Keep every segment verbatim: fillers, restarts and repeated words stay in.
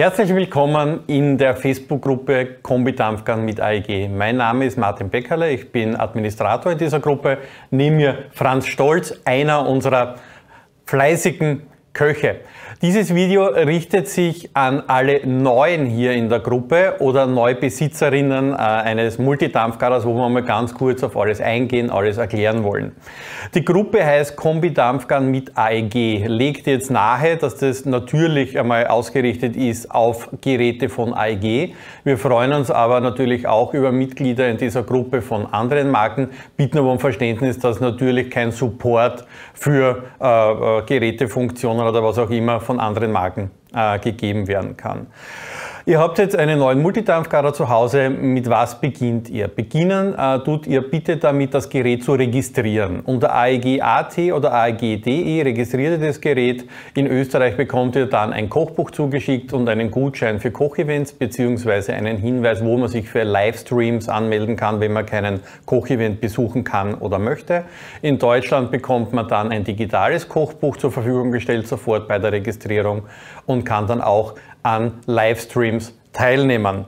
Herzlich willkommen in der Facebook-Gruppe Kombi-Dampfgarn mit A E G. Mein Name ist Martin Beckerle, ich bin Administrator in dieser Gruppe. Neben mir Franz Stolz, einer unserer fleißigen Köche. Dieses Video richtet sich an alle Neuen hier in der Gruppe oder Neubesitzerinnen äh, eines Multidampfgarers, wo wir mal ganz kurz auf alles eingehen, alles erklären wollen. Die Gruppe heißt Kombi-Dampfgarn mit A E G, legt jetzt nahe, dass das natürlich einmal ausgerichtet ist auf Geräte von A E G. Wir freuen uns aber natürlich auch über Mitglieder in dieser Gruppe von anderen Marken, bitten aber um Verständnis, dass natürlich kein Support für äh, äh, Gerätefunktionen oder was auch immer von anderen Marken äh, gegeben werden kann. Ihr habt jetzt einen neuen Multidampfgarer zu Hause. Mit was beginnt ihr? Beginnen äh, tut ihr bitte damit, das Gerät zu registrieren. Unter A E G Punkt A T oder A E G Punkt D E registriert ihr das Gerät. In Österreich bekommt ihr dann ein Kochbuch zugeschickt und einen Gutschein für Kochevents bzw. einen Hinweis, wo man sich für Livestreams anmelden kann, wenn man keinen Kochevent besuchen kann oder möchte. In Deutschland bekommt man dann ein digitales Kochbuch zur Verfügung gestellt, sofort bei der Registrierung, und kann dann auch an Livestreams teilnehmen.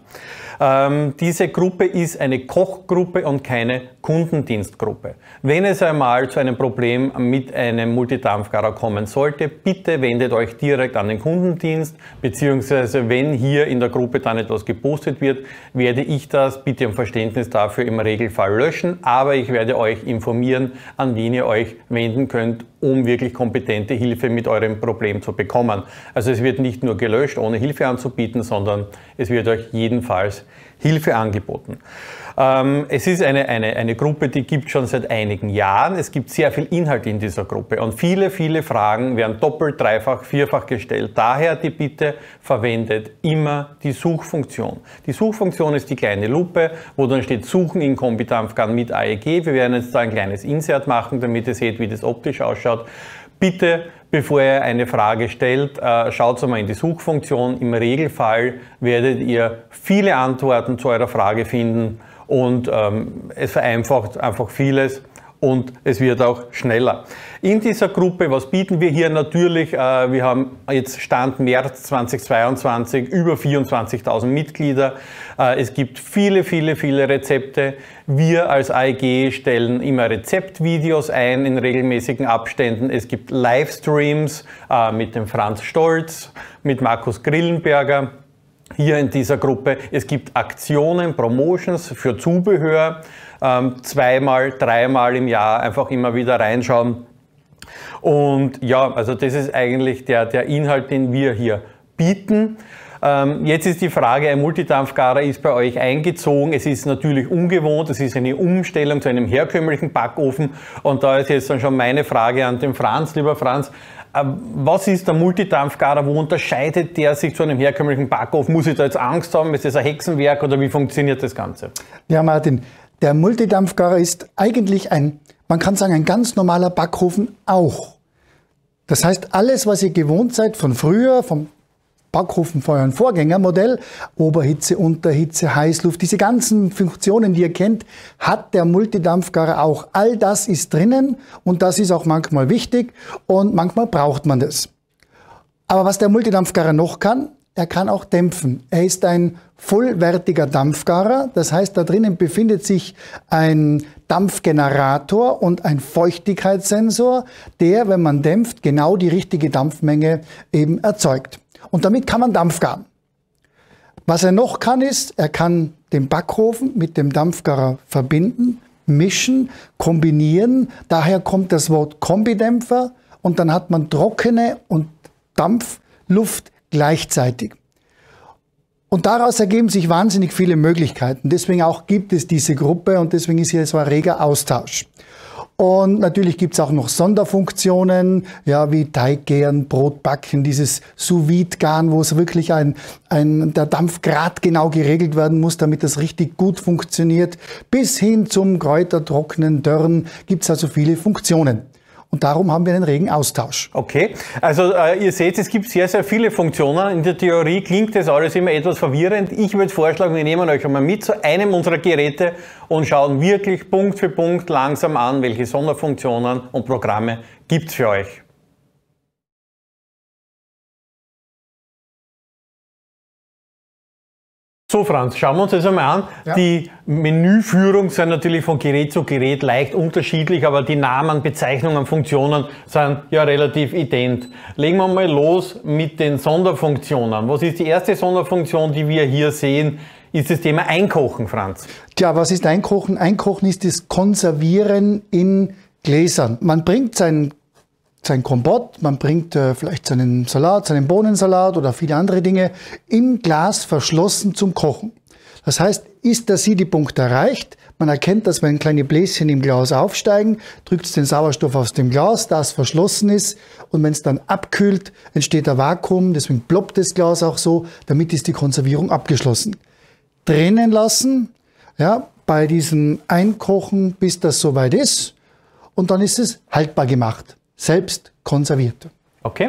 Ähm, diese Gruppe ist eine Kochgruppe und keine Kundendienstgruppe. Wenn es einmal zu einem Problem mit einem Multidampfgarer kommen sollte, bitte wendet euch direkt an den Kundendienst, beziehungsweise wenn hier in der Gruppe dann etwas gepostet wird, werde ich das, bitte um Verständnis dafür, im Regelfall löschen, aber ich werde euch informieren, an wen ihr euch wenden könnt, um wirklich kompetente Hilfe mit eurem Problem zu bekommen. Also es wird nicht nur gelöscht, ohne Hilfe anzubieten, sondern es wird euch jedenfalls Hilfe angeboten. Ähm, es ist eine, eine, eine Gruppe, die gibt es schon seit einigen Jahren. Es gibt sehr viel Inhalt in dieser Gruppe und viele, viele Fragen werden doppelt, dreifach, vierfach gestellt. Daher die Bitte, verwendet immer die Suchfunktion. Die Suchfunktion ist die kleine Lupe, wo dann steht Suchen in Kombi-Dampfgarn mit A E G. Wir werden jetzt da ein kleines Insert machen, damit ihr seht, wie das optisch ausschaut. Bitte, bevor ihr eine Frage stellt, schaut mal in die Suchfunktion. Im Regelfall werdet ihr viele Antworten zu eurer Frage finden und ähm, es vereinfacht einfach vieles und es wird auch schneller. In dieser Gruppe, was bieten wir hier natürlich? Äh, wir haben jetzt Stand März zweitausendzweiundzwanzig über vierundzwanzigtausend Mitglieder. Äh, es gibt viele, viele, viele Rezepte. Wir als A E G stellen immer Rezeptvideos ein in regelmäßigen Abständen. Es gibt Livestreams äh, mit dem Franz Stolz, mit Markus Grillenberger. Hier in dieser Gruppe. Es gibt Aktionen, Promotions für Zubehör, ähm, zweimal, dreimal im Jahr einfach immer wieder reinschauen. Und ja, also das ist eigentlich der, der Inhalt, den wir hier bieten. Ähm, jetzt ist die Frage, ein Multidampfgarer ist bei euch eingezogen. Es ist natürlich ungewohnt, es ist eine Umstellung zu einem herkömmlichen Backofen. Und da ist jetzt dann schon meine Frage an den Franz, lieber Franz. Was ist der Multidampfgarer? Wo unterscheidet der sich zu einem herkömmlichen Backofen? Muss ich da jetzt Angst haben? Ist das ein Hexenwerk oder wie funktioniert das Ganze? Ja, Martin, der Multidampfgarer ist eigentlich ein, man kann sagen, ein ganz normaler Backofen auch. Das heißt, alles, was ihr gewohnt seid von früher, vom Backofen von eurem Vorgängermodell, Oberhitze, Unterhitze, Heißluft, diese ganzen Funktionen, die ihr kennt, hat der Multidampfgarer auch. All das ist drinnen und das ist auch manchmal wichtig und manchmal braucht man das. Aber was der Multidampfgarer noch kann, er kann auch dämpfen. Er ist ein vollwertiger Dampfgarer, das heißt, da drinnen befindet sich ein Dampfgenerator und ein Feuchtigkeitssensor, der, wenn man dämpft, genau die richtige Dampfmenge eben erzeugt. Und damit kann man Dampf garen. Was er noch kann ist, er kann den Backofen mit dem Dampfgarer verbinden, mischen, kombinieren. Daher kommt das Wort Kombidämpfer und dann hat man trockene und Dampfluft gleichzeitig. Und daraus ergeben sich wahnsinnig viele Möglichkeiten. Deswegen auch gibt es diese Gruppe und deswegen ist hier so ein reger Austausch. Und natürlich gibt es auch noch Sonderfunktionen, ja, wie Teiggären, Brotbacken, dieses Sous-Vide-Garen, wo es wirklich ein, ein, der Dampfgrad genau geregelt werden muss, damit das richtig gut funktioniert. Bis hin zum Kräutertrocknen, Dörren gibt es also viele Funktionen. Und darum haben wir einen regen Austausch. Okay, also äh, ihr seht, es gibt sehr, sehr viele Funktionen. In der Theorie klingt das alles immer etwas verwirrend. Ich würde vorschlagen, wir nehmen euch einmal mit zu einem unserer Geräte und schauen wirklich Punkt für Punkt langsam an, welche Sonderfunktionen und Programme gibt es für euch. So Franz, schauen wir uns das einmal an. Ja. Die Menüführung sind natürlich von Gerät zu Gerät leicht unterschiedlich, aber die Namen, Bezeichnungen, Funktionen sind ja relativ ident. Legen wir mal los mit den Sonderfunktionen. Was ist die erste Sonderfunktion, die wir hier sehen? Ist das Thema Einkochen, Franz? Tja, was ist Einkochen? Einkochen ist das Konservieren in Gläsern. Man bringt sein, sein Kompott, man bringt äh, vielleicht seinen Salat, seinen Bohnensalat oder viele andere Dinge im Glas verschlossen zum Kochen. Das heißt, ist der Siedepunkt erreicht, man erkennt, dass wenn kleine Bläschen im Glas aufsteigen, drückt es den Sauerstoff aus dem Glas, das verschlossen ist, und wenn es dann abkühlt, entsteht ein Vakuum, deswegen ploppt das Glas auch so, damit ist die Konservierung abgeschlossen. Drinnen lassen, ja, bei diesem Einkochen, bis das soweit ist, und dann ist es haltbar gemacht, selbst konserviert. Okay,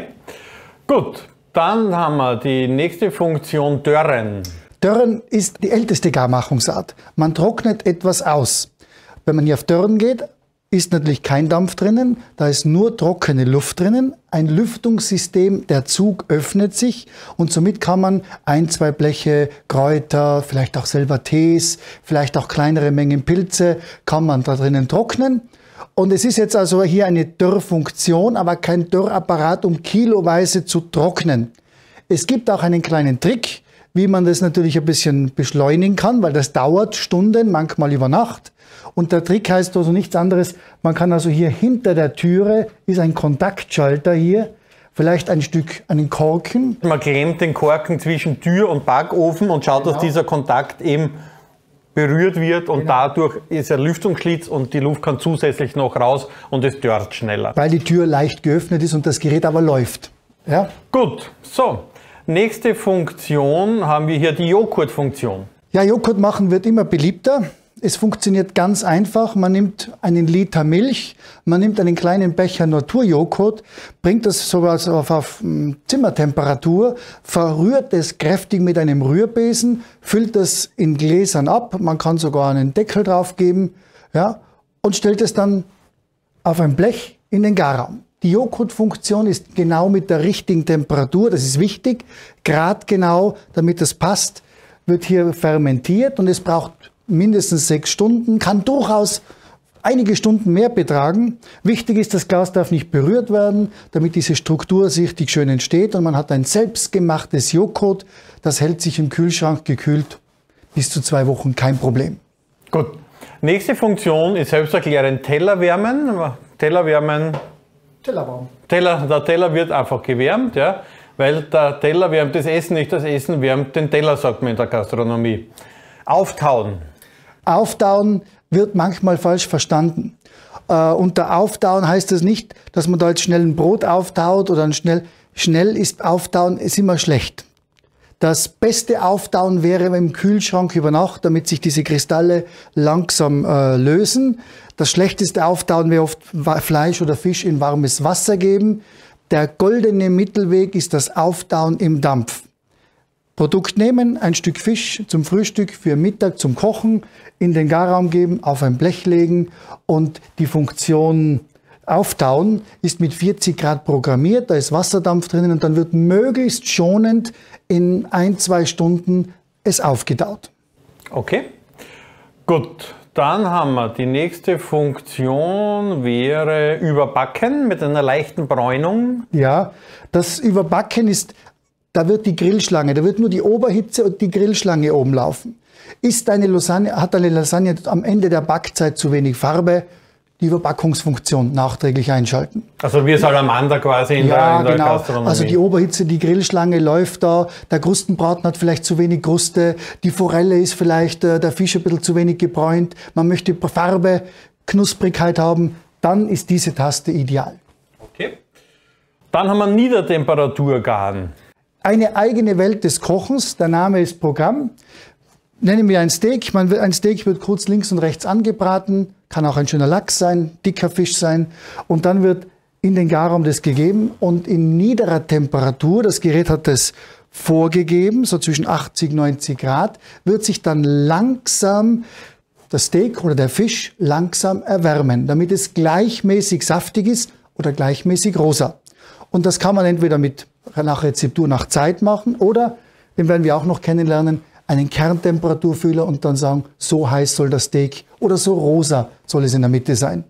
gut. Dann haben wir die nächste Funktion, Dörren. Dörren ist die älteste Garmachungsart. Man trocknet etwas aus. Wenn man hier auf Dörren geht, ist natürlich kein Dampf drinnen, da ist nur trockene Luft drinnen, ein Lüftungssystem, der Zug öffnet sich und somit kann man ein, zwei Bleche Kräuter, vielleicht auch selber Tees, vielleicht auch kleinere Mengen Pilze, kann man da drinnen trocknen. Und es ist jetzt also hier eine Dörrfunktion, aber kein Dörrapparat, um kiloweise zu trocknen. Es gibt auch einen kleinen Trick, wie man das natürlich ein bisschen beschleunigen kann, weil das dauert Stunden, manchmal über Nacht. Und der Trick heißt also nichts anderes, man kann also hier hinter der Türe, ist ein Kontaktschalter hier, vielleicht ein Stück, einen Korken. Man klemmt den Korken zwischen Tür und Backofen und schaut, genau, dass dieser Kontakt eben berührt wird und genau, dadurch ist ein Lüftungsschlitz und die Luft kann zusätzlich noch raus und es dörrt schneller. Weil die Tür leicht geöffnet ist und das Gerät aber läuft. Ja? Gut, so. Nächste Funktion haben wir hier die Joghurtfunktion. Ja, Joghurt machen wird immer beliebter. Es funktioniert ganz einfach. Man nimmt einen Liter Milch, man nimmt einen kleinen Becher Naturjoghurt, bringt das sowas auf, auf Zimmertemperatur, verrührt es kräftig mit einem Rührbesen, füllt das in Gläsern ab. Man kann sogar einen Deckel drauf geben, ja, und stellt es dann auf ein Blech in den Garraum. Die Joghurtfunktion ist genau mit der richtigen Temperatur, das ist wichtig, gradgenau, damit das passt, wird hier fermentiert und es braucht mindestens sechs Stunden, kann durchaus einige Stunden mehr betragen. Wichtig ist, das Glas darf nicht berührt werden, damit diese Struktur richtig schön entsteht und man hat ein selbstgemachtes Joghurt, das hält sich im Kühlschrank gekühlt bis zu zwei Wochen, kein Problem. Gut. Nächste Funktion ist selbsterklärend Teller wärmen. Teller wärmen. Teller warm. Teller, der Teller wird einfach gewärmt, ja, weil der Teller wärmt das Essen nicht, das Essen wärmt den Teller, sagt man in der Gastronomie. Auftauen. Auftauen wird manchmal falsch verstanden. Äh, unter Auftauen heißt das nicht, dass man da jetzt schnell ein Brot auftaut oder ein schnell, schnell ist Auftauen, ist immer schlecht. Das beste Auftauen wäre im Kühlschrank über Nacht, damit sich diese Kristalle langsam äh, lösen. Das schlechteste Auftauen wäre oft Fleisch oder Fisch in warmes Wasser geben. Der goldene Mittelweg ist das Auftauen im Dampf. Produkt nehmen, ein Stück Fisch zum Frühstück, für Mittag zum Kochen, in den Garraum geben, auf ein Blech legen und die Funktion Auftauen ist mit vierzig Grad programmiert, da ist Wasserdampf drinnen und dann wird möglichst schonend in ein, zwei Stunden es aufgetaut. Okay, gut. Dann haben wir die nächste Funktion, wäre Überbacken mit einer leichten Bräunung. Ja, das Überbacken ist, da wird die Grillschlange, da wird nur die Oberhitze und die Grillschlange oben laufen. Ist eine Lasagne, hat eine Lasagne am Ende der Backzeit zu wenig Farbe, die Überbackungsfunktion nachträglich einschalten. Also wie Salamander quasi in, ja, der, in der genau. Gastronomie. Also die Oberhitze, die Grillschlange läuft da, der Krustenbraten hat vielleicht zu wenig Kruste, die Forelle ist vielleicht, äh, der Fisch ein bisschen zu wenig gebräunt, man möchte Farbe, Knusprigkeit haben, dann ist diese Taste ideal. Okay. Dann haben wir Niedertemperaturgaren. Eine eigene Welt des Kochens, der Name ist Programm. Nennen wir ein Steak. Man wird, ein Steak wird kurz links und rechts angebraten, kann auch ein schöner Lachs sein, dicker Fisch sein. Und dann wird in den Garraum das gegeben und in niederer Temperatur, das Gerät hat das vorgegeben, so zwischen achtzig, neunzig Grad, wird sich dann langsam das Steak oder der Fisch langsam erwärmen, damit es gleichmäßig saftig ist oder gleichmäßig rosa. Und das kann man entweder mit nach Rezeptur, nach Zeit machen oder, den werden wir auch noch kennenlernen, einen Kerntemperaturfühler und dann sagen, so heiß soll das Steak oder so rosa soll es in der Mitte sein.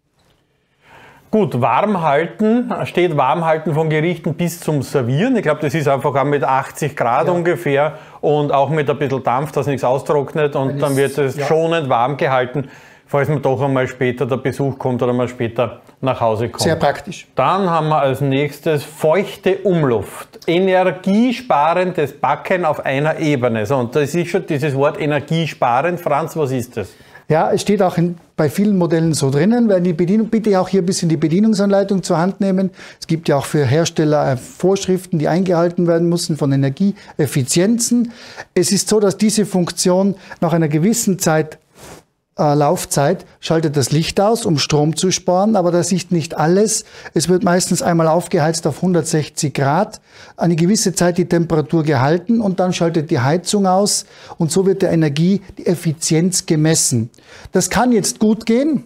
Gut, warm halten, steht warm halten von Gerichten bis zum Servieren. Ich glaube, das ist einfach auch mit achtzig Grad ja. ungefähr und auch mit ein bisschen Dampf, dass nichts austrocknet und Wenn dann wird es ja. schonend warm gehalten, falls man doch einmal später der Besuch kommt oder mal später nach Hause kommt. Sehr praktisch. Dann haben wir als nächstes feuchte Umluft. Energiesparendes Backen auf einer Ebene. So, und das ist schon dieses Wort energiesparend. Franz, was ist das? Ja, es steht auch in, bei vielen Modellen so drinnen, weil die Bedienung, bitte auch hier ein bisschen die Bedienungsanleitung zur Hand nehmen. Es gibt ja auch für Hersteller Vorschriften, die eingehalten werden müssen von Energieeffizienzen. Es ist so, dass diese Funktion nach einer gewissen Zeit äh, Laufzeit schaltet das Licht aus, um Strom zu sparen, aber das ist nicht alles. Es wird meistens einmal aufgeheizt auf hundertsechzig Grad, eine gewisse Zeit die Temperatur gehalten und dann schaltet die Heizung aus und so wird der Energie die Effizienz gemessen. Das kann jetzt gut gehen.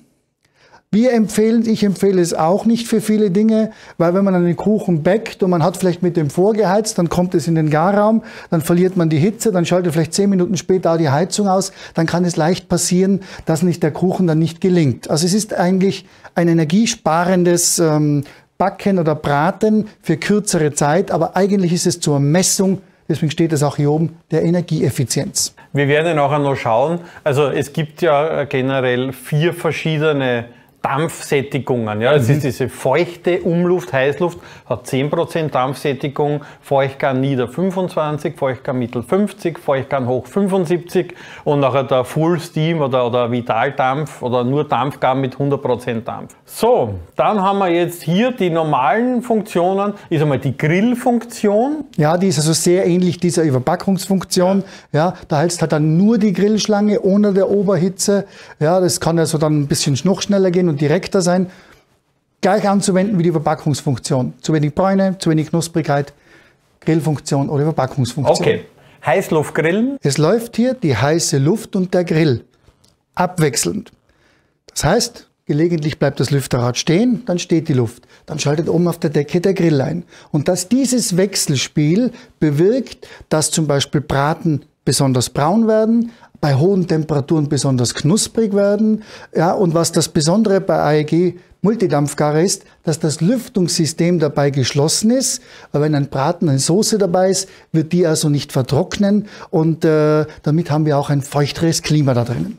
Wir empfehlen, ich empfehle es auch nicht für viele Dinge, weil wenn man einen Kuchen backt und man hat vielleicht mit dem vorgeheizt, dann kommt es in den Garraum, dann verliert man die Hitze, dann schaltet vielleicht zehn Minuten später auch die Heizung aus, dann kann es leicht passieren, dass nicht der Kuchen dann nicht gelingt. Also es ist eigentlich ein energiesparendes ähm, Backen oder Braten für kürzere Zeit, aber eigentlich ist es zur Messung, deswegen steht es auch hier oben, der Energieeffizienz. Wir werden nachher noch schauen, also es gibt ja generell vier verschiedene Dampfsättigungen. Ja, es mhm. ist diese feuchte Umluft, Heißluft, hat zehn Prozent Dampfsättigung, Feuchtgarn nieder fünfundzwanzig, Feuchtgarn mittel fünfzig, Feuchtgarn hoch fünfundsiebzig und nachher der Full Steam oder, oder Vitaldampf oder nur Dampfgarn mit hundert Prozent Dampf. So, dann haben wir jetzt hier die normalen Funktionen, ist einmal die Grillfunktion. Ja, die ist also sehr ähnlich dieser Überbackungsfunktion. Ja, da heizt halt dann nur die Grillschlange ohne der Oberhitze. Ja, das kann also dann ein bisschen noch schneller gehen und direkter sein, gleich anzuwenden wie die Überbackungsfunktion. Zu wenig Bräune, zu wenig Knusprigkeit, Grillfunktion oder Überbackungsfunktion. Okay, Heißluftgrillen. Es läuft hier die heiße Luft und der Grill abwechselnd. Das heißt, gelegentlich bleibt das Lüfterrad stehen, dann steht die Luft. Dann schaltet oben auf der Decke der Grill ein. Und dass dieses Wechselspiel bewirkt, dass zum Beispiel Braten besonders braun werden, bei hohen Temperaturen besonders knusprig werden. Ja, und was das Besondere bei A E G Multidampfgarer ist, dass das Lüftungssystem dabei geschlossen ist. Weil wenn ein Braten, eine Soße dabei ist, wird die also nicht vertrocknen. Und äh, damit haben wir auch ein feuchteres Klima da drinnen.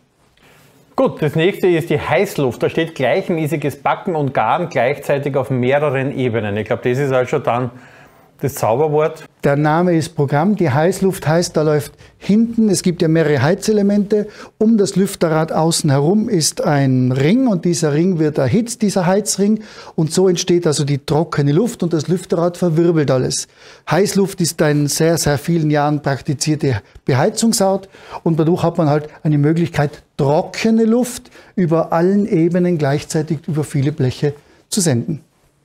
Gut, das nächste ist die Heißluft. Da steht gleichmäßiges Backen und Garen gleichzeitig auf mehreren Ebenen. Ich glaube, das ist halt schon dann das Zauberwort. Der Name ist Programm. Die Heißluft heißt, da läuft hinten, es gibt ja mehrere Heizelemente, um das Lüfterrad außen herum ist ein Ring und dieser Ring wird erhitzt, dieser Heizring, und so entsteht also die trockene Luft und das Lüfterrad verwirbelt alles. Heißluft ist eine sehr, sehr vielen Jahren praktizierte Beheizungsart und dadurch hat man halt eine Möglichkeit, trockene Luft über allen Ebenen gleichzeitig über viele Bleche zu senden.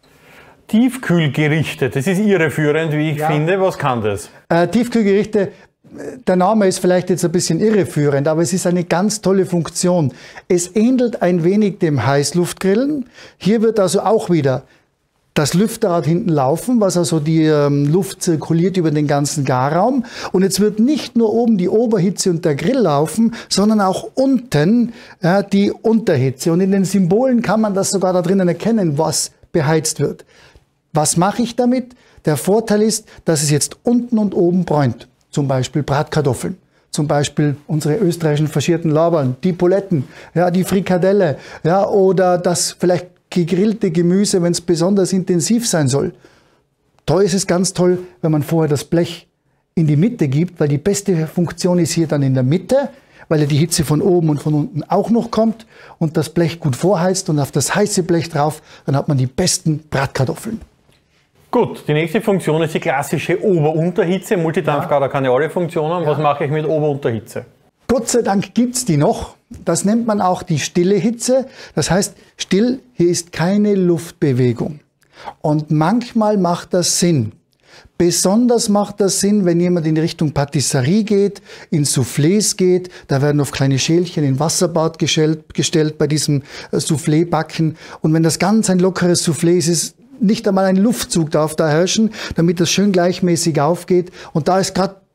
Tiefkühlgerichte, das ist irreführend, wie ich ja. finde. Was kann das? Äh, Tiefkühlgerichte, der Name ist vielleicht jetzt ein bisschen irreführend, aber es ist eine ganz tolle Funktion. Es ähnelt ein wenig dem Heißluftgrillen. Hier wird also auch wieder das Lüfterrad hinten laufen, was also die ähm, Luft zirkuliert über den ganzen Garraum. Und jetzt wird nicht nur oben die Oberhitze und der Grill laufen, sondern auch unten äh, die Unterhitze. Und in den Symbolen kann man das sogar da drinnen erkennen, was beheizt wird. Was mache ich damit? Der Vorteil ist, dass es jetzt unten und oben bräunt. Zum Beispiel Bratkartoffeln, zum Beispiel unsere österreichischen faschierten Labern, die Poletten, ja, die Frikadelle, ja, oder das vielleicht gegrillte Gemüse, wenn es besonders intensiv sein soll. Da ist es ganz toll, wenn man vorher das Blech in die Mitte gibt, weil die beste Funktion ist hier dann in der Mitte, weil ja die Hitze von oben und von unten auch noch kommt und das Blech gut vorheizt und auf das heiße Blech drauf, dann hat man die besten Bratkartoffeln. Gut, die nächste Funktion ist die klassische Ober-Unterhitze. Multidampfgarer kann ja alle Funktionen. Was mache ich mit Ober-Unterhitze? Gott sei Dank gibt es die noch. Das nennt man auch die stille Hitze. Das heißt, still, hier ist keine Luftbewegung. Und manchmal macht das Sinn. Besonders macht das Sinn, wenn jemand in Richtung Patisserie geht, in Soufflés geht. Da werden auf kleine Schälchen in Wasserbad gestellt, gestellt bei diesem Soufflé-Backen. Und wenn das ganz ein lockeres Soufflé ist, ist nicht einmal ein Luftzug darf da herrschen, damit das schön gleichmäßig aufgeht. Und da ist gerade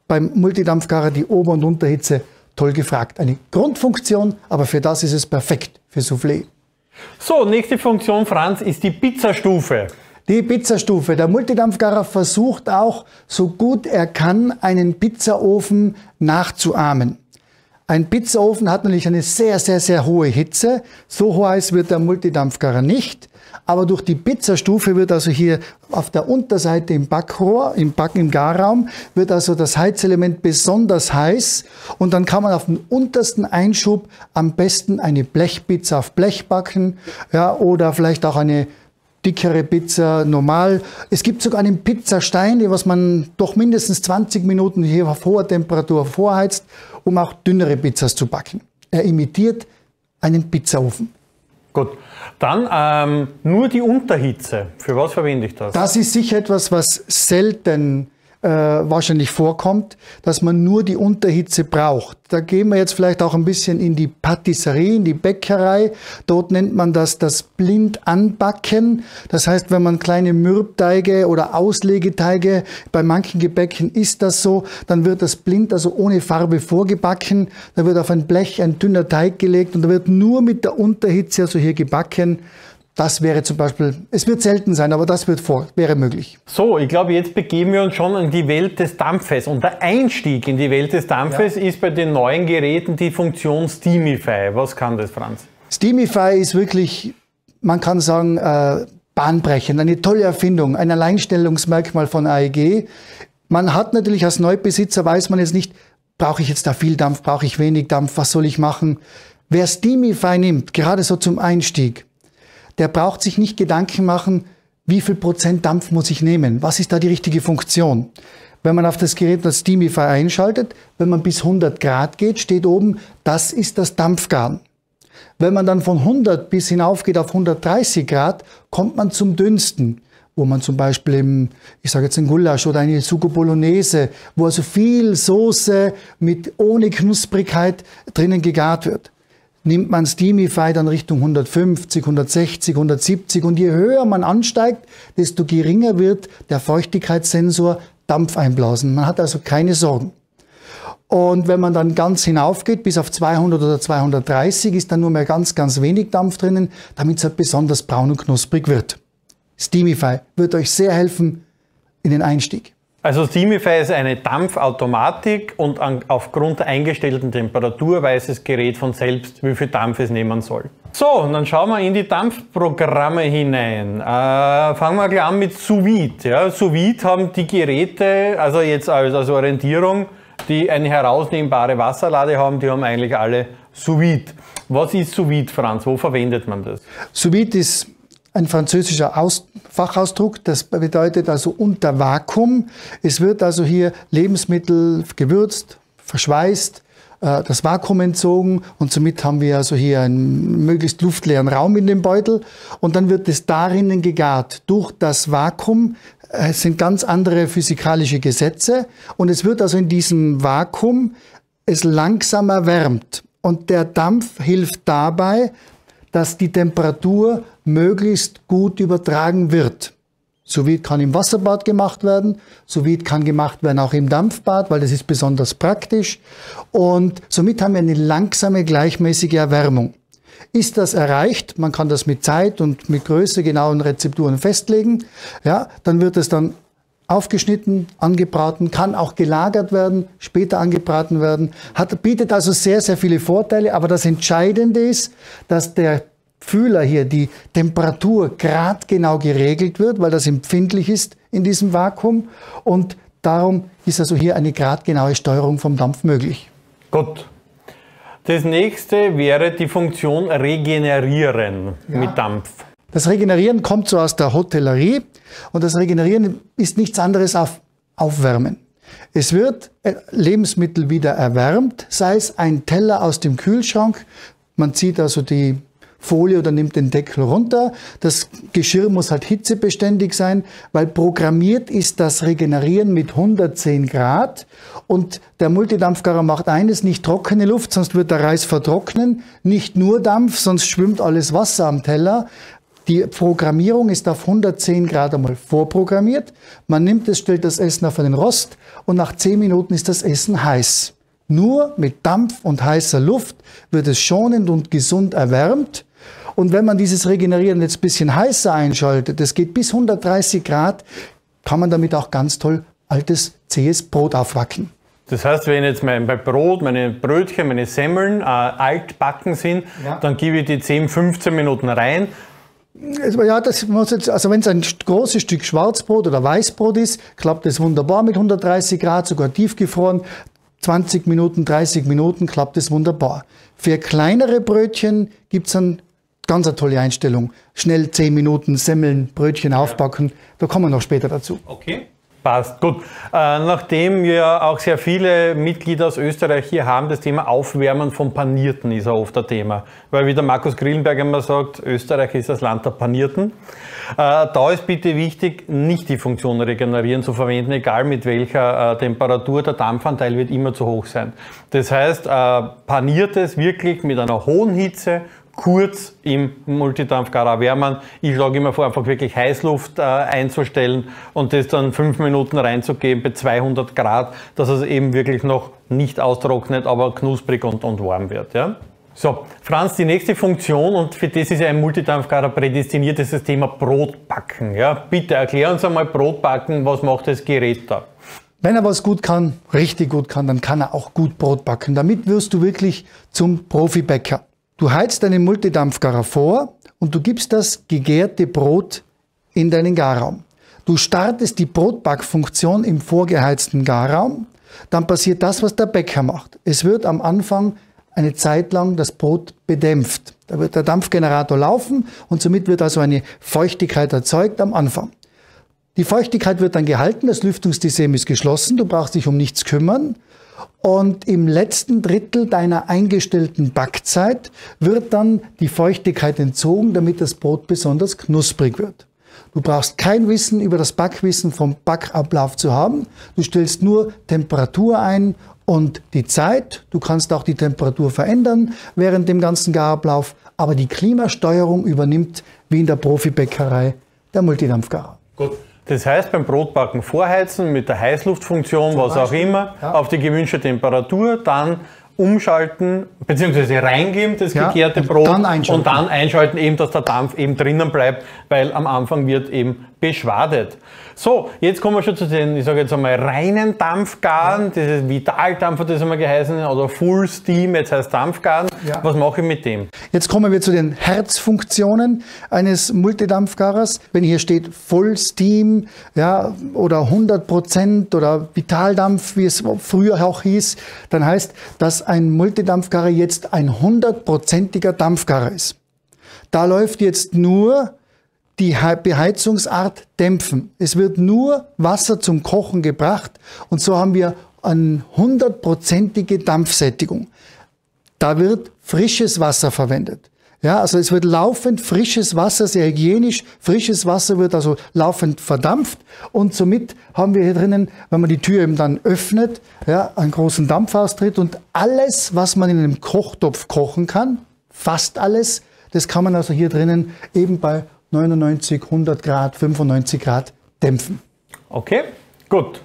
beim Multidampfgarer die Ober- und Unterhitze toll gefragt. Eine Grundfunktion, aber für das ist es perfekt, für Soufflé. So, nächste Funktion, Franz, ist die Pizzastufe. Die Pizzastufe. Der Multidampfgarer versucht auch, so gut er kann, einen Pizzaofen nachzuahmen. Ein Pizzaofen hat natürlich eine sehr, sehr, sehr hohe Hitze. So heiß wird der Multidampfgarer nicht. Aber durch die Pizzastufe wird also hier auf der Unterseite im Backrohr, im Backen, im Garraum, wird also das Heizelement besonders heiß. Und dann kann man auf dem untersten Einschub am besten eine Blechpizza auf Blech backen, ja, oder vielleicht auch eine dickere Pizza normal. Es gibt sogar einen Pizzastein, was man doch mindestens zwanzig Minuten hier auf hoher Temperatur vorheizt, um auch dünnere Pizzas zu backen. Er imitiert einen Pizzaofen. Gut, dann ähm, nur die Unterhitze. Für was verwende ich das? Das ist sicher etwas, was selten äh, wahrscheinlich vorkommt, dass man nur die Unterhitze braucht. Da gehen wir jetzt vielleicht auch ein bisschen in die Patisserie, in die Bäckerei. Dort nennt man das das Blind-Anbacken. Das heißt, wenn man kleine Mürbteige oder Auslegeteige, bei manchen Gebäcken ist das so, dann wird das blind, also ohne Farbe vorgebacken. Da wird auf ein Blech ein dünner Teig gelegt und da wird nur mit der Unterhitze, also hier gebacken. Das wäre zum Beispiel, es wird selten sein, aber das wird vor, wäre möglich. So, ich glaube, jetzt begeben wir uns schon in die Welt des Dampfes. Und der Einstieg in die Welt des Dampfes ja. ist bei den neuen Geräten die Funktion Steamify. Was kann das, Franz? Steamify ist wirklich, man kann sagen, äh, bahnbrechend, eine tolle Erfindung, ein Alleinstellungsmerkmal von A E G. Man hat natürlich als Neubesitzer, weiß man jetzt nicht, brauche ich jetzt da viel Dampf, brauche ich wenig Dampf, was soll ich machen? Wer Steamify nimmt, gerade so zum Einstieg, der braucht sich nicht Gedanken machen, wie viel Prozent Dampf muss ich nehmen? Was ist da die richtige Funktion? Wenn man auf das Gerät das Steamify einschaltet, wenn man bis hundert Grad geht, steht oben, das ist das Dampfgarn. Wenn man dann von hundert bis hinauf geht auf hundertdreißig Grad, kommt man zum Dünsten, wo man zum Beispiel im, ich sage jetzt ein Gulasch oder eine Sugo Bolognese, wo also viel Soße mit ohne Knusprigkeit drinnen gegart wird. Nimmt man Steamify dann Richtung hundertfünfzig, hundertsechzig, hundertsiebzig und je höher man ansteigt, desto geringer wird der Feuchtigkeitssensor Dampf einblasen. Man hat also keine Sorgen. Und wenn man dann ganz hinaufgeht, bis auf zweihundert oder zweihundertdreißig, ist dann nur mehr ganz, ganz wenig Dampf drinnen, damit es halt besonders braun und knusprig wird. Steamify wird euch sehr helfen in den Einstieg. Also Steamify ist eine Dampfautomatik und an, aufgrund der eingestellten Temperatur weiß das Gerät von selbst, wie viel Dampf es nehmen soll. So, und dann schauen wir in die Dampfprogramme hinein. Äh, fangen wir gleich an mit Sous Vide. Ja, Sous Vide haben die Geräte, also jetzt als, als Orientierung, die eine herausnehmbare Wasserlade haben, die haben eigentlich alle Sous Vide. Was ist Sous Vide, Franz? Wo verwendet man das? Sous Vide ist ein französischer Aus Fachausdruck, das bedeutet also unter Vakuum. Es wird also hier Lebensmittel gewürzt, verschweißt, äh, das Vakuum entzogen und somit haben wir also hier einen möglichst luftleeren Raum in dem Beutel und dann wird es darinnen gegart. Durch das Vakuum äh, sind ganz andere physikalische Gesetze und es wird also in diesem Vakuum es langsam erwärmt und der Dampf hilft dabei, dass die Temperatur möglichst gut übertragen wird. Sous Vide kann im Wasserbad gemacht werden, Sous Vide kann gemacht werden auch im Dampfbad, weil das ist besonders praktisch. Und somit haben wir eine langsame, gleichmäßige Erwärmung. Ist das erreicht, man kann das mit Zeit und mit Größe genauen Rezepturen festlegen, ja, dann wird es dann aufgeschnitten, angebraten, kann auch gelagert werden, später angebraten werden, hat, bietet also sehr, sehr viele Vorteile, aber das Entscheidende ist, dass der Fühler hier die Temperatur gradgenau geregelt wird, weil das empfindlich ist in diesem Vakuum und darum ist also hier eine gradgenaue Steuerung vom Dampf möglich. Gut. Das nächste wäre die Funktion Regenerieren ja. mit Dampf. Das Regenerieren kommt so aus der Hotellerie und das Regenerieren ist nichts anderes als Aufwärmen. Es wird Lebensmittel wieder erwärmt, sei es ein Teller aus dem Kühlschrank, man zieht also die Folie oder nimmt den Deckel runter. Das Geschirr muss halt hitzebeständig sein, weil programmiert ist das Regenerieren mit hundertzehn Grad und der Multidampfgarer macht eines, nicht trockene Luft, sonst wird der Reis vertrocknen, nicht nur Dampf, sonst schwimmt alles Wasser am Teller. Die Programmierung ist auf hundertzehn Grad einmal vorprogrammiert. Man nimmt es, stellt das Essen auf einen Rost und nach zehn Minuten ist das Essen heiß. Nur mit Dampf und heißer Luft wird es schonend und gesund erwärmt. Und wenn man dieses Regenerieren jetzt ein bisschen heißer einschaltet, das geht bis hundertdreißig Grad, kann man damit auch ganz toll altes, zähes Brot aufwacken. Das heißt, wenn jetzt mein Brot, meine Brötchen, meine Semmeln äh, altbacken sind, ja. dann gebe ich die zehn, fünfzehn Minuten rein. Ja, das muss jetzt, also wenn es ein großes Stück Schwarzbrot oder Weißbrot ist, klappt es wunderbar mit hundertdreißig Grad, sogar tiefgefroren. zwanzig Minuten, dreißig Minuten klappt es wunderbar. Für kleinere Brötchen gibt es eine ganz eine tolle Einstellung. Schnell zehn Minuten Semmeln, Brötchen aufbacken, da kommen wir noch später dazu. Okay. Passt, gut. Äh, nachdem wir auch sehr viele Mitglieder aus Österreich hier haben, das Thema Aufwärmen von Panierten ist auch oft ein Thema. Weil wie der Markus Grillenberg immer sagt, Österreich ist das Land der Panierten. Äh, da ist bitte wichtig, nicht die Funktion regenerieren zu verwenden, egal mit welcher äh, Temperatur. Der Dampfanteil wird immer zu hoch sein. Das heißt, äh, paniert es wirklich mit einer hohen Hitze, kurz im Multidampfgarer erwärmen. Ich schlage immer vor, einfach wirklich Heißluft äh, einzustellen und das dann fünf Minuten reinzugeben bei zweihundert Grad, dass es eben wirklich noch nicht austrocknet, aber knusprig und, und warm wird. Ja? So, Franz, die nächste Funktion, und für das ist ja ein Multidampfgarer prädestiniert, ist das Thema Brotbacken. Ja? Bitte erklär uns einmal Brotbacken, was macht das Gerät da? Wenn er was gut kann, richtig gut kann, dann kann er auch gut Brot backen. Damit wirst du wirklich zum Profibäcker. Du heizt deinen Multidampfgarer vor und du gibst das gegärte Brot in deinen Garraum. Du startest die Brotbackfunktion im vorgeheizten Garraum, dann passiert das, was der Bäcker macht. Es wird am Anfang eine Zeit lang das Brot bedämpft. Da wird der Dampfgenerator laufen und somit wird also eine Feuchtigkeit erzeugt am Anfang. Die Feuchtigkeit wird dann gehalten, das Lüftungssystem ist geschlossen, du brauchst dich um nichts kümmern. Und im letzten Drittel deiner eingestellten Backzeit wird dann die Feuchtigkeit entzogen, damit das Brot besonders knusprig wird. Du brauchst kein Wissen über das Backwissen vom Backablauf zu haben. Du stellst nur Temperatur ein und die Zeit. Du kannst auch die Temperatur verändern während dem ganzen Garablauf. Aber die Klimasteuerung übernimmt, wie in der Profibäckerei, der Multidampfgarer. Gut. Das heißt, beim Brotbacken vorheizen mit der Heißluftfunktion, Zum was Beispiel, auch immer, ja. auf die gewünschte Temperatur, dann umschalten, beziehungsweise reingeben, das ja, gegärte Brot, dann und dann einschalten, eben, dass der Dampf eben drinnen bleibt, weil am Anfang wird eben beschwadet. So, jetzt kommen wir schon zu den, ich sage jetzt einmal, reinen Dampfgaren, ja. das ist Vitaldampfer, das immer geheißen, oder Full Steam, jetzt heißt Dampfgaren. Ja. Was mache ich mit dem? Jetzt kommen wir zu den Herzfunktionen eines Multidampfgarers. Wenn hier steht Full Steam, ja, oder hundert Prozent oder Vitaldampf, wie es früher auch hieß, dann heißt, dass ein Multidampfgarer jetzt ein hundertprozentiger Dampfgarer ist. Da läuft jetzt nur die Beheizungsart dämpfen. Es wird nur Wasser zum Kochen gebracht und so haben wir eine hundertprozentige Dampfsättigung. Da wird frisches Wasser verwendet. Ja, also es wird laufend frisches Wasser, sehr hygienisch, frisches Wasser wird also laufend verdampft und somit haben wir hier drinnen, wenn man die Tür eben dann öffnet, ja, einen großen Dampfaustritt und alles, was man in einem Kochtopf kochen kann, fast alles, das kann man also hier drinnen eben bei neunundneunzig, hundert Grad, fünfundneunzig Grad dämpfen. Okay, gut.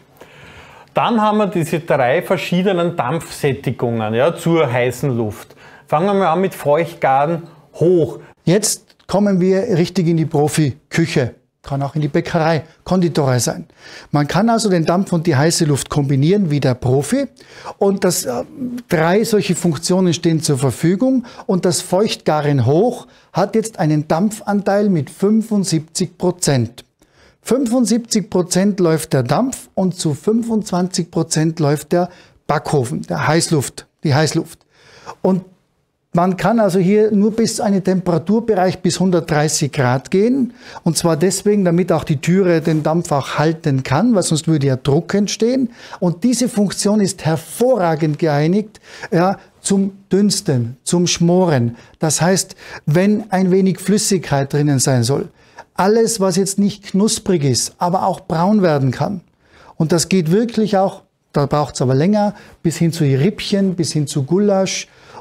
Dann haben wir diese drei verschiedenen Dampfsättigungen, ja, zur heißen Luft. Fangen wir mal an mit Feuchtgaren hoch. Jetzt kommen wir richtig in die Profi-Küche. Kann auch in die Bäckerei, Konditorei sein. Man kann also den Dampf und die heiße Luft kombinieren wie der Profi. Und das, äh, drei solche Funktionen stehen zur Verfügung. Und das Feuchtgaren hoch hat jetzt einen Dampfanteil mit fünfundsiebzig Prozent. fünfundsiebzig Prozent läuft der Dampf und zu fünfundzwanzig Prozent läuft der Backofen, der Heißluft, die Heißluft. Und man kann also hier nur bis einen Temperaturbereich bis hundertdreißig Grad gehen. Und zwar deswegen, damit auch die Türe den Dampf auch halten kann, weil sonst würde ja Druck entstehen. Und diese Funktion ist hervorragend geeignet, ja, zum Dünsten, zum Schmoren. Das heißt, wenn ein wenig Flüssigkeit drinnen sein soll. Alles, was jetzt nicht knusprig ist, aber auch braun werden kann. Und das geht wirklich auch, da braucht es aber länger, bis hin zu Rippchen, bis hin zu Gulasch.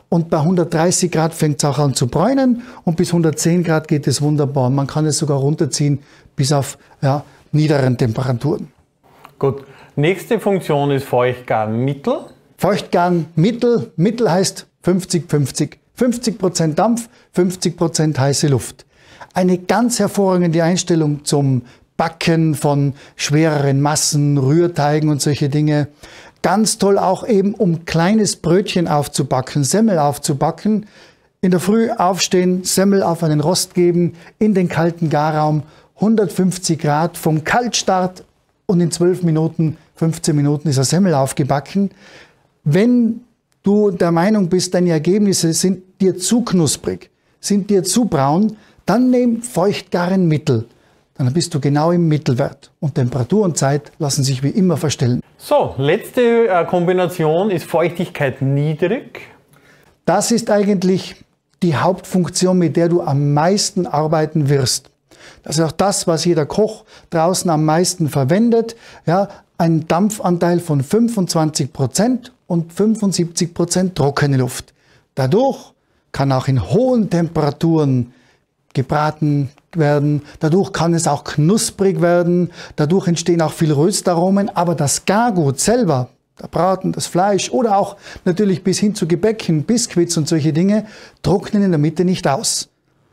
Und bei hundertdreißig Grad fängt es auch an zu bräunen und bis hundertzehn Grad geht es wunderbar. Und man kann es sogar runterziehen bis auf ja, niederen Temperaturen. Gut. Nächste Funktion ist Feuchtgarnmittel. Feuchtgarnmittel, Mittel heißt fünfzig fünfzig. fünfzig Prozent Dampf, fünfzig Prozent heiße Luft. Eine ganz hervorragende Einstellung zum Backen von schwereren Massen, Rührteigen und solche Dinge. Ganz toll auch eben, um kleines Brötchen aufzubacken, Semmel aufzubacken. In der Früh aufstehen, Semmel auf einen Rost geben, in den kalten Garraum, hundertfünfzig Grad vom Kaltstart und in zwölf Minuten, fünfzehn Minuten ist der Semmel aufgebacken. Wenn du der Meinung bist, deine Ergebnisse sind dir zu knusprig, sind dir zu braun, dann nimm Feuchtgarnmittel. Dann bist du genau im Mittelwert. Und Temperatur und Zeit lassen sich wie immer verstellen. So, letzte äh, Kombination ist Feuchtigkeit niedrig. Das ist eigentlich die Hauptfunktion, mit der du am meisten arbeiten wirst. Das ist auch das, was jeder Koch draußen am meisten verwendet. Ja, ein Dampfanteil von fünfundzwanzig Prozent und fünfundsiebzig Prozent trockene Luft. Dadurch kann auch in hohen Temperaturen gebraten werden. Dadurch kann es auch knusprig werden. Dadurch entstehen auch viel Röstaromen. Aber das Gargut selber, der Braten, das Fleisch oder auch natürlich bis hin zu Gebäcken, Biskuits und solche Dinge, trocknen in der Mitte nicht aus.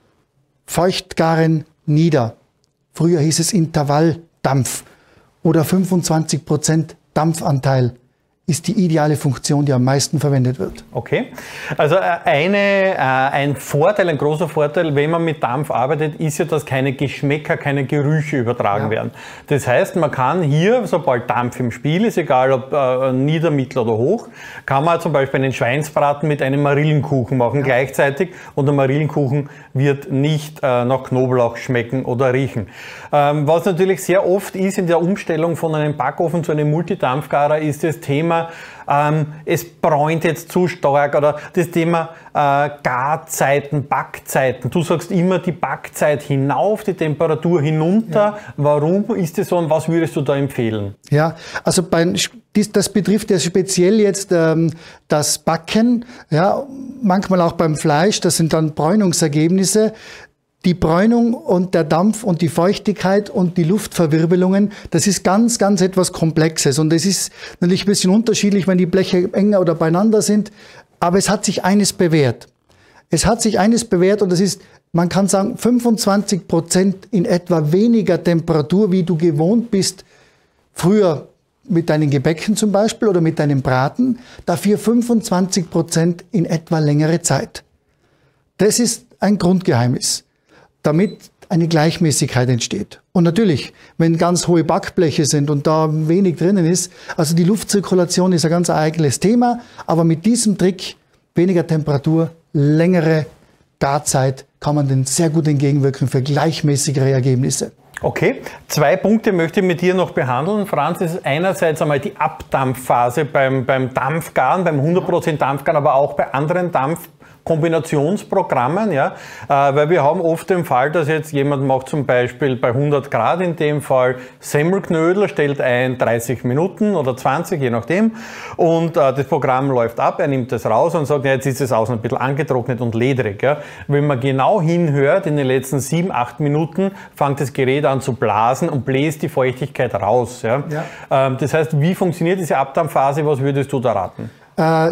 Feuchtgaren nieder. Früher hieß es Intervalldampf oder fünfundzwanzig Prozent Dampfanteil ist die ideale Funktion, die am meisten verwendet wird. Okay, also eine, ein Vorteil, ein großer Vorteil, wenn man mit Dampf arbeitet, ist ja, dass keine Geschmäcker, keine Gerüche übertragen ja. werden. Das heißt, man kann hier, sobald Dampf im Spiel ist, egal ob äh, nieder, mittel oder hoch, kann man zum Beispiel einen Schweinsbraten mit einem Marillenkuchen machen ja. gleichzeitig und der Marillenkuchen wird nicht äh, nach Knoblauch schmecken oder riechen. Ähm, was natürlich sehr oft ist in der Umstellung von einem Backofen zu einem Multidampfgarer, ist das Thema, Ähm, es bräunt jetzt zu stark oder das Thema äh, Garzeiten, Backzeiten. Du sagst immer die Backzeit hinauf, die Temperatur hinunter. Ja. Warum ist das so und was würdest du da empfehlen? Ja, also bei, das betrifft ja speziell jetzt ähm, das Backen, ja, manchmal auch beim Fleisch, das sind dann Bräunungsergebnisse. Die Bräunung und der Dampf und die Feuchtigkeit und die Luftverwirbelungen, das ist ganz, ganz etwas Komplexes. Und es ist natürlich ein bisschen unterschiedlich, wenn die Bleche enger oder beieinander sind. Aber es hat sich eines bewährt. Es hat sich eines bewährt und das ist, man kann sagen, fünfundzwanzig Prozent in etwa weniger Temperatur, wie du gewohnt bist, früher mit deinen Gebäcken zum Beispiel oder mit deinem Braten. Dafür fünfundzwanzig Prozent in etwa längere Zeit. Das ist ein Grundgeheimnis, damit eine Gleichmäßigkeit entsteht. Und natürlich, wenn ganz hohe Backbleche sind und da wenig drinnen ist, also die Luftzirkulation ist ein ganz eigenes Thema, aber mit diesem Trick, weniger Temperatur, längere Garzeit, kann man den sehr gut entgegenwirken für gleichmäßigere Ergebnisse. Okay, zwei Punkte möchte ich mit dir noch behandeln, Franz. Das ist einerseits einmal die Abdampfphase beim, beim Dampfgaren, beim hundert Prozent Dampfgaren, aber auch bei anderen Dampf Kombinationsprogrammen, ja, äh, weil wir haben oft den Fall, dass jetzt jemand macht zum Beispiel bei hundert Grad in dem Fall Semmelknödel, stellt ein dreißig Minuten oder zwanzig, je nachdem, und äh, das Programm läuft ab, er nimmt das raus und sagt, ja, jetzt ist es außen ein bisschen angetrocknet und ledrig. Ja. Wenn man genau hinhört, in den letzten sieben, acht Minuten fängt das Gerät an zu blasen und bläst die Feuchtigkeit raus. Ja. Ja. Ähm, das heißt, wie funktioniert diese Abdampfphase, was würdest du da raten? Äh,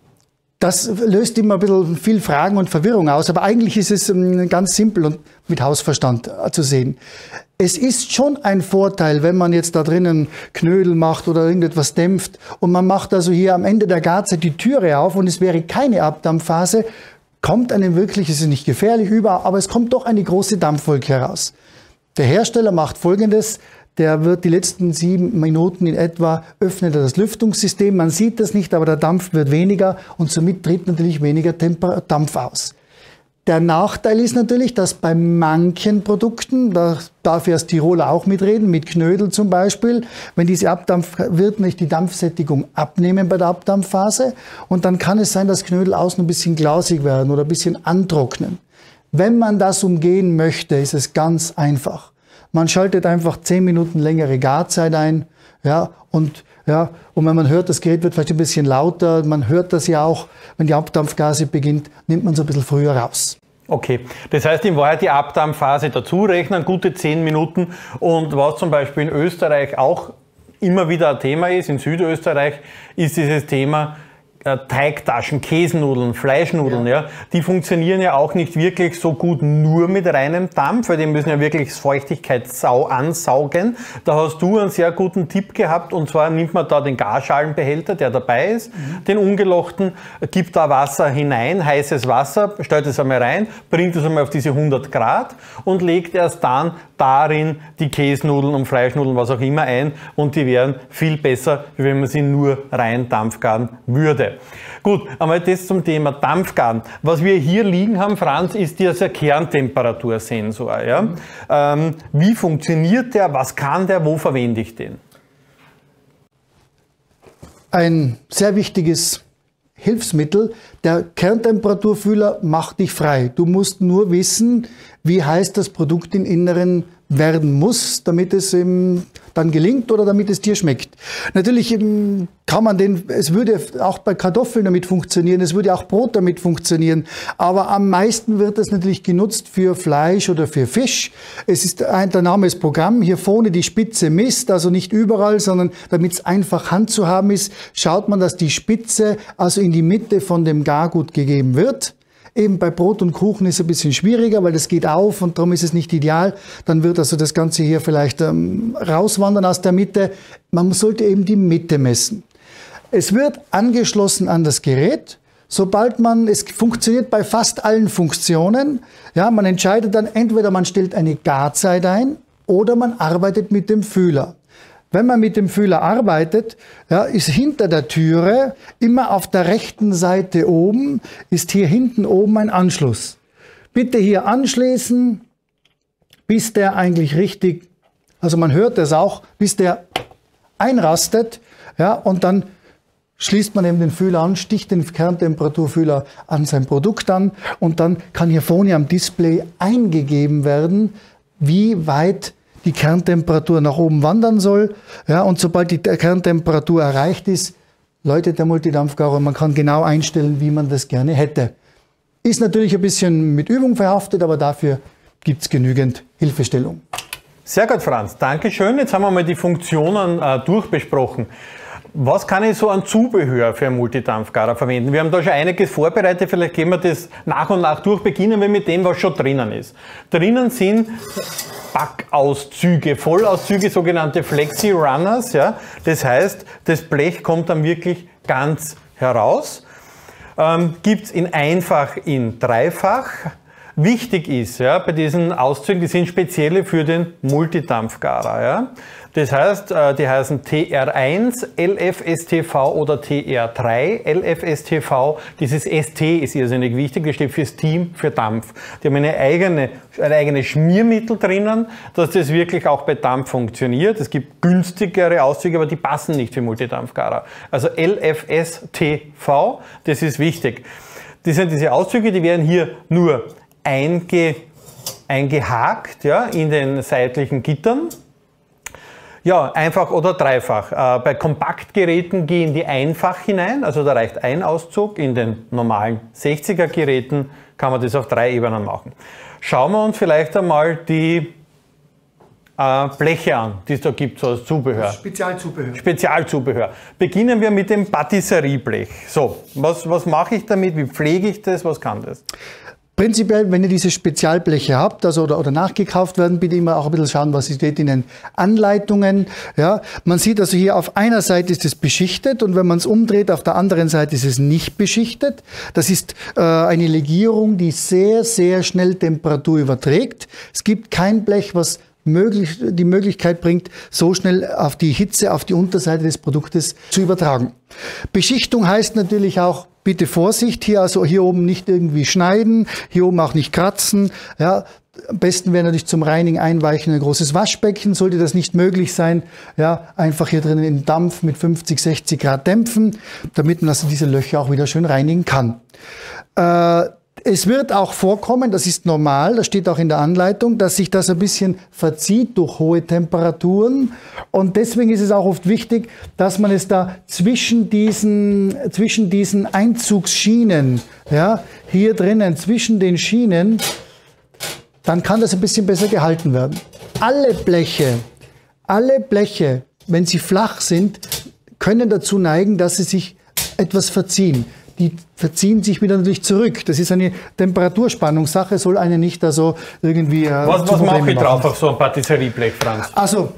Das löst immer ein bisschen viel Fragen und Verwirrung aus, aber eigentlich ist es ganz simpel und mit Hausverstand zu sehen. Es ist schon ein Vorteil, wenn man jetzt da drinnen Knödel macht oder irgendetwas dämpft und man macht also hier am Ende der Garzeit die Türe auf und es wäre keine Abdampfphase, kommt einem wirklich, es ist nicht gefährlich über, aber es kommt doch eine große Dampfwolke heraus. Der Hersteller macht Folgendes: Der wird die letzten sieben Minuten in etwa, öffnet er das Lüftungssystem. Man sieht das nicht, aber der Dampf wird weniger und somit tritt natürlich weniger Temper- Dampf aus. Der Nachteil ist natürlich, dass bei manchen Produkten, da darf ich als Tiroler auch mitreden, mit Knödel zum Beispiel, wenn diese Abdampf, wird nicht die Dampfsättigung abnehmen bei der Abdampfphase und dann kann es sein, dass Knödel außen ein bisschen glasig werden oder ein bisschen antrocknen. Wenn man das umgehen möchte, ist es ganz einfach. Man schaltet einfach zehn Minuten längere Garzeit ein, ja, und Ja, und wenn man hört, das Gerät wird vielleicht ein bisschen lauter, man hört das ja auch, wenn die Abdampfgase beginnt, nimmt man so ein bisschen früher raus. Okay, das heißt in Wahrheit die Abdampfphase dazu rechnen, gute zehn Minuten. Und was zum Beispiel in Österreich auch immer wieder ein Thema ist, in Südösterreich, ist dieses Thema Teigtaschen, Käsenudeln, Fleischnudeln, ja. ja, die funktionieren ja auch nicht wirklich so gut nur mit reinem Dampf, weil die müssen ja wirklich Feuchtigkeit sau ansaugen. Da hast du einen sehr guten Tipp gehabt, und zwar nimmt man da den Garschalenbehälter, der dabei ist, mhm. den ungelochten, gibt da Wasser hinein, heißes Wasser, stellt es einmal rein, bringt es einmal auf diese hundert Grad und legt erst dann darin die Käsenudeln und Fleischnudeln, was auch immer, ein, und die wären viel besser, wie wenn man sie nur rein dampfgaren würde. Gut, einmal das zum Thema Dampfgaren. Was wir hier liegen haben, Franz, ist dieser Kerntemperatursensor. Ja? Mhm. Ähm, wie funktioniert der? Was kann der? Wo verwende ich den? Ein sehr wichtiges Hilfsmittel. Der Kerntemperaturfühler macht dich frei. Du musst nur wissen, wie heiß das Produkt im Inneren werden muss, damit es eben dann gelingt oder damit es dir schmeckt. Natürlich kann man den, es würde auch bei Kartoffeln damit funktionieren, es würde auch Brot damit funktionieren, aber am meisten wird es natürlich genutzt für Fleisch oder für Fisch. Es ist ein, der Name ist Programm, hier vorne die Spitze misst, also nicht überall, sondern damit es einfach handzuhaben ist, schaut man, dass die Spitze also in die Mitte von dem Gargut gegeben wird. Eben bei Brot und Kuchen ist es ein bisschen schwieriger, weil das geht auf und darum ist es nicht ideal. Dann wird also das Ganze hier vielleicht ähm, rauswandern aus der Mitte. Man sollte eben die Mitte messen. Es wird angeschlossen an das Gerät. Sobald man, es funktioniert bei fast allen Funktionen, ja, man entscheidet dann entweder man stellt eine Garzeit ein oder man arbeitet mit dem Fühler. Wenn man mit dem Fühler arbeitet, ja, ist hinter der Türe, immer auf der rechten Seite oben, ist hier hinten oben ein Anschluss. Bitte hier anschließen, bis der eigentlich richtig, also man hört das auch, bis der einrastet, ja, und dann schließt man eben den Fühler an, sticht den Kerntemperaturfühler an sein Produkt an und dann kann hier vorne am Display eingegeben werden, wie weit die Kerntemperatur nach oben wandern soll. Ja, und sobald die Kerntemperatur erreicht ist, läutet der Multidampfgarer und man kann genau einstellen, wie man das gerne hätte. Ist natürlich ein bisschen mit Übung verhaftet, aber dafür gibt es genügend Hilfestellung. Sehr gut, Franz. Dankeschön. Jetzt haben wir mal die Funktionen äh, durchbesprochen. Was kann ich so an Zubehör für einen Multidampfgarer verwenden? Wir haben da schon einiges vorbereitet, vielleicht gehen wir das nach und nach durch. Beginnen wir mit dem, was schon drinnen ist. Drinnen sind Backauszüge, Vollauszüge, sogenannte Flexi-Runners. Ja? Das heißt, das Blech kommt dann wirklich ganz heraus. Ähm, gibt es in einfach, in dreifach. Wichtig ist, ja, bei diesen Auszügen, die sind spezielle für den Multidampfgarer. Ja. Das heißt, die heißen T R eins L F S T V oder T R drei L F S T V. Dieses S T ist irrsinnig wichtig, das steht für Steam, für Dampf. Die haben eine eigene, ein eigenes Schmiermittel drinnen, dass das wirklich auch bei Dampf funktioniert. Es gibt günstigere Auszüge, aber die passen nicht für Multidampfgarer. Also L F S T V, das ist wichtig. Das sind diese Auszüge, die werden hier nur Einge, eingehakt, ja, in den seitlichen Gittern. Ja, einfach oder dreifach. Äh, bei Kompaktgeräten gehen die einfach hinein, also da reicht ein Auszug. In den normalen sechziger Geräten kann man das auf drei Ebenen machen. Schauen wir uns vielleicht einmal die äh, Bleche an, die es da gibt, so als Zubehör. Spezialzubehör. Spezialzubehör. Beginnen wir mit dem Patisserieblech. So, was, was mache ich damit? Wie pflege ich das? Was kann das? Prinzipiell, wenn ihr diese Spezialbleche habt, also oder, oder nachgekauft werden, bitte immer auch ein bisschen schauen, was steht in den Anleitungen. Ja, man sieht also hier auf einer Seite ist es beschichtet und wenn man es umdreht, auf der anderen Seite ist es nicht beschichtet. Das ist äh, eine Legierung, die sehr, sehr schnell Temperatur überträgt. Es gibt kein Blech, was möglich, die Möglichkeit bringt, so schnell auf die Hitze, auf die Unterseite des Produktes zu übertragen. Beschichtung heißt natürlich auch, bitte Vorsicht, hier also hier oben nicht irgendwie schneiden, hier oben auch nicht kratzen. Ja, am besten wäre natürlich zum Reinigen einweichen ein großes Waschbecken. Sollte das nicht möglich sein, ja, einfach hier drinnen in Dampf mit fünfzig, sechzig Grad dämpfen, damit man also diese Löcher auch wieder schön reinigen kann. Äh, Es wird auch vorkommen, das ist normal, das steht auch in der Anleitung, dass sich das ein bisschen verzieht durch hohe Temperaturen. Und deswegen ist es auch oft wichtig, dass man es da zwischen diesen, zwischen diesen Einzugsschienen, ja, hier drinnen, zwischen den Schienen, dann kann das ein bisschen besser gehalten werden. Alle Bleche, alle Bleche, wenn sie flach sind, können dazu neigen, dass sie sich etwas verziehen. Die verziehen sich wieder natürlich zurück. Das ist eine Temperaturspannungssache, soll eine nicht also irgendwie äh, Was, was mache ich drauf auf so ein Patisserieblech, Franz? Also,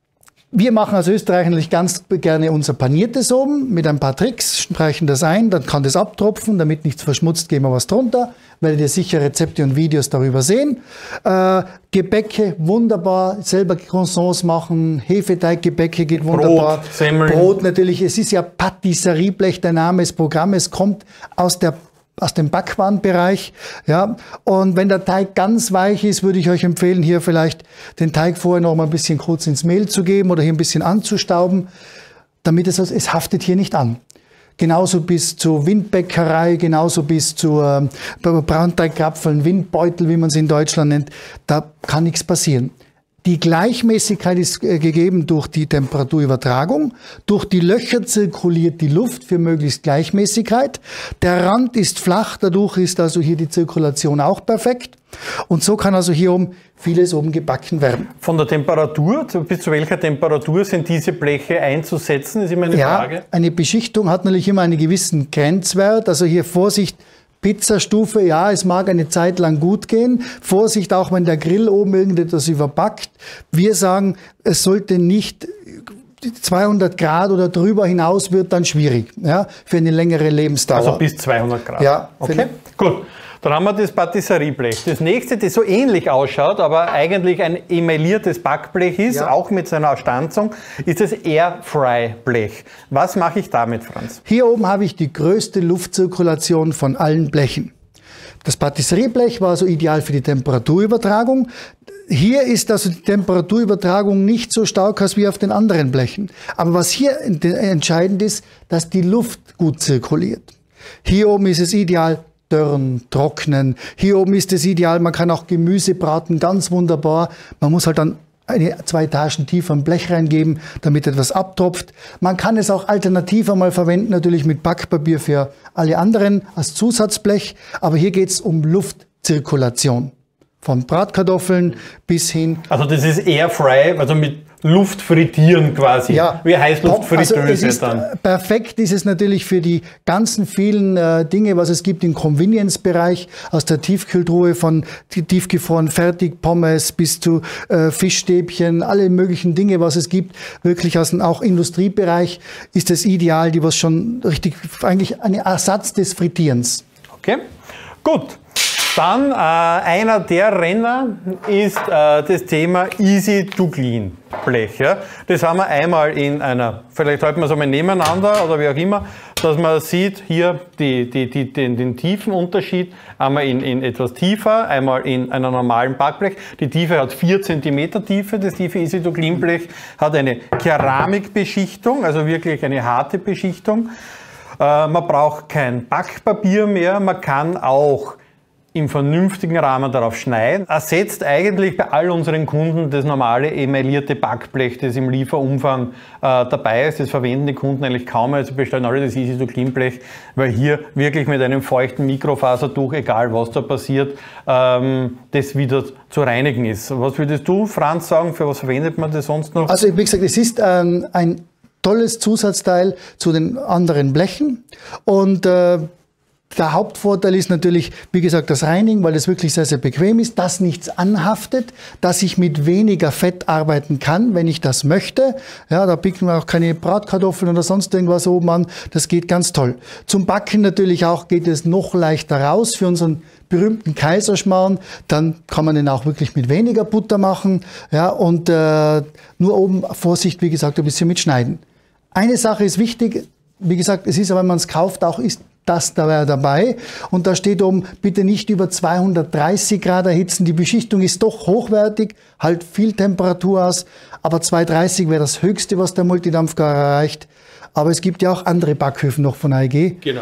wir machen als Österreicher natürlich ganz gerne unser Paniertes oben mit ein paar Tricks, streichen das ein, dann kann das abtropfen, damit nichts verschmutzt, geben wir was drunter, werdet ihr sicher Rezepte und Videos darüber sehen. Äh, Gebäcke, wunderbar, selber Croissants machen, Hefeteiggebäcke geht wunderbar. Brot, Semmeln. Brot natürlich, es ist ja Patisserieblech, der Name des Programmes, kommt aus der aus dem Backwarenbereich, ja. Und wenn der Teig ganz weich ist, würde ich euch empfehlen, hier vielleicht den Teig vorher noch mal ein bisschen kurz ins Mehl zu geben oder hier ein bisschen anzustauben, damit es, es haftet hier nicht an. Genauso bis zur Windbäckerei, genauso bis zu äh, Braunteigkrapfeln, Windbeutel, wie man sie in Deutschland nennt, da kann nichts passieren. Die Gleichmäßigkeit ist äh, gegeben durch die Temperaturübertragung. Durch die Löcher zirkuliert die Luft für möglichst Gleichmäßigkeit. Der Rand ist flach, dadurch ist also hier die Zirkulation auch perfekt. Und so kann also hier oben vieles oben gebacken werden. Von der Temperatur, bis zu welcher Temperatur sind diese Bleche einzusetzen, ist immer eine ja, Frage. Eine Beschichtung hat natürlich immer einen gewissen Grenzwert. Also hier Vorsicht, Pizzastufe, ja, es mag eine Zeit lang gut gehen. Vorsicht auch, wenn der Grill oben irgendetwas überbackt. Wir sagen, es sollte nicht zweihundert Grad oder drüber hinaus, wird dann schwierig, ja, für eine längere Lebensdauer. Also bis zweihundert Grad. Ja, okay, gut. Dann haben wir das Patisserieblech. Das nächste, das so ähnlich ausschaut, aber eigentlich ein emailliertes Backblech ist, ja, auch mit seiner Stanzung, ist das Airfry-Blech. Was mache ich damit, Franz? Hier oben habe ich die größte Luftzirkulation von allen Blechen. Das Patisserieblech war also ideal für die Temperaturübertragung. Hier ist also die Temperaturübertragung nicht so stark als wie auf den anderen Blechen. Aber was hier entscheidend ist, dass die Luft gut zirkuliert. Hier oben ist es ideal, dörren, trocknen. Hier oben ist es ideal, man kann auch Gemüse braten, ganz wunderbar. Man muss halt dann eine, zwei Etagen tiefer ein Blech reingeben, damit etwas abtropft. Man kann es auch alternativ einmal verwenden, natürlich mit Backpapier für alle anderen als Zusatzblech. Aber hier geht es um Luftzirkulation. Von Bratkartoffeln bis hin. Also das ist Airfry, also mit Luft frittieren quasi. Ja, wie Heißluftfritteuse also es ist dann. Perfekt ist es natürlich für die ganzen vielen äh, Dinge, was es gibt im Convenience-Bereich, aus der Tiefkühltruhe von tiefgefroren Fertigpommes bis zu äh, Fischstäbchen, alle möglichen Dinge, was es gibt, wirklich aus dem auch Industriebereich ist es ideal, die was schon richtig, eigentlich ein Ersatz des Frittierens. Okay, gut. Dann äh, einer der Renner ist äh, das Thema Easy to Clean Blech. Ja? Das haben wir einmal in einer, vielleicht halten wir es einmal nebeneinander oder wie auch immer, dass man sieht hier die, die, die, den, den tiefen Unterschied, einmal in, in etwas tiefer, einmal in einer normalen Backblech. Die Tiefe hat vier Zentimeter Tiefe, das tiefe Easy to Clean Blech hat eine Keramikbeschichtung, also wirklich eine harte Beschichtung. Äh, man braucht kein Backpapier mehr, man kann auch im vernünftigen Rahmen darauf schneiden, ersetzt eigentlich bei all unseren Kunden das normale emaillierte Backblech, das im Lieferumfang äh, dabei ist. Das verwenden die Kunden eigentlich kaum mehr. Sie bestellen alle das Easy to Clean Blech, weil hier wirklich mit einem feuchten Mikrofasertuch, egal was da passiert, ähm, das wieder zu reinigen ist. Was würdest du, Franz, sagen, für was verwendet man das sonst noch? Also wie gesagt, es ist ähm, ein tolles Zusatzteil zu den anderen Blechen und äh, der Hauptvorteil ist natürlich, wie gesagt, das Reinigen, weil es wirklich sehr, sehr bequem ist, dass nichts anhaftet, dass ich mit weniger Fett arbeiten kann, wenn ich das möchte. Ja, da picken wir auch keine Bratkartoffeln oder sonst irgendwas oben an. Das geht ganz toll. Zum Backen natürlich auch geht es noch leichter raus für unseren berühmten Kaiserschmarrn. Dann kann man den auch wirklich mit weniger Butter machen. Ja, und äh, nur oben Vorsicht, wie gesagt, ein bisschen mitschneiden. Eine Sache ist wichtig, wie gesagt, es ist aber, wenn man es kauft, auch ist das da dabei. Und da steht oben, bitte nicht über zweihundertdreißig Grad erhitzen. Die Beschichtung ist doch hochwertig, halt viel Temperatur aus, aber zweihundertdreißig wäre das Höchste, was der Multidampfgarer erreicht. Aber es gibt ja auch andere Backöfen noch von A E G. Genau.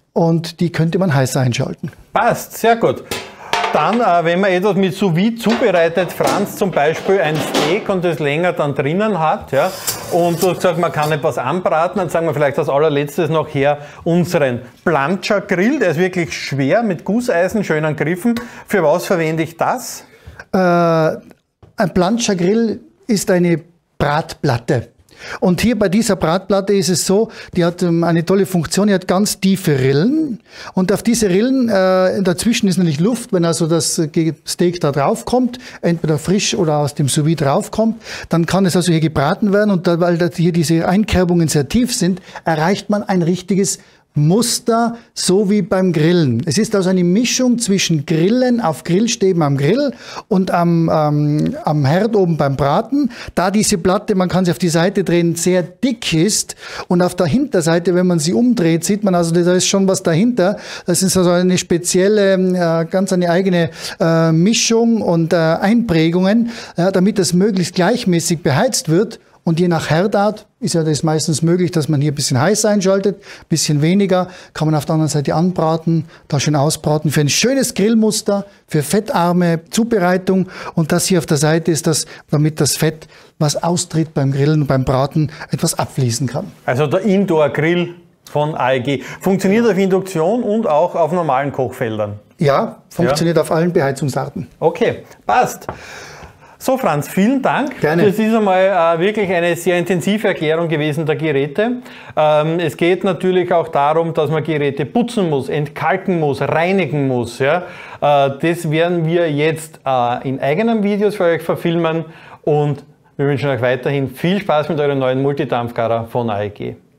und die könnte man heiß einschalten. Passt, sehr gut. Dann, äh, wenn man etwas mit Sous Vide zubereitet, Franz, zum Beispiel ein Steak und das länger dann drinnen hat, ja, und du hast gesagt, man kann etwas anbraten, dann sagen wir vielleicht als allerletztes noch her unseren Plancha Grill, der ist wirklich schwer mit Gusseisen, schönen Griffen. Für was verwende ich das? Äh, ein Plancha Grill ist eine Bratplatte. Und hier bei dieser Bratplatte ist es so, die hat eine tolle Funktion, die hat ganz tiefe Rillen und auf diese Rillen, äh, dazwischen ist nämlich Luft, wenn also das Steak da drauf kommt, entweder frisch oder aus dem Sous Vide draufkommt, dann kann es also hier gebraten werden und da, weil hier diese Einkerbungen sehr tief sind, erreicht man ein richtiges Muster, so wie beim Grillen. Es ist also eine Mischung zwischen Grillen auf Grillstäben am Grill und am, ähm, am Herd oben beim Braten. Da diese Platte, man kann sie auf die Seite drehen, sehr dick ist und auf der Hinterseite, wenn man sie umdreht, sieht man also, da ist schon was dahinter. Das ist also eine spezielle, äh, ganz eine eigene äh, Mischung und äh, Einprägungen, äh, damit das möglichst gleichmäßig beheizt wird. Und je nach Herdart ist ja das meistens möglich, dass man hier ein bisschen heiß einschaltet, ein bisschen weniger, kann man auf der anderen Seite anbraten, da schön ausbraten für ein schönes Grillmuster, für fettarme Zubereitung. Und das hier auf der Seite ist das, damit das Fett, was austritt beim Grillen und beim Braten, etwas abfließen kann. Also der Indoor-Grill von A E G. Funktioniert auf Induktion und auch auf normalen Kochfeldern? Ja, funktioniert ja auf allen Beheizungsarten. Okay, passt. So Franz, vielen Dank. Gerne. Das ist einmal äh, wirklich eine sehr intensive Erklärung gewesen der Geräte. Ähm, es geht natürlich auch darum, dass man Geräte putzen muss, entkalken muss, reinigen muss. Ja? Äh, das werden wir jetzt äh, in eigenen Videos für euch verfilmen und wir wünschen euch weiterhin viel Spaß mit euren neuen Multidampfgarer von A E G.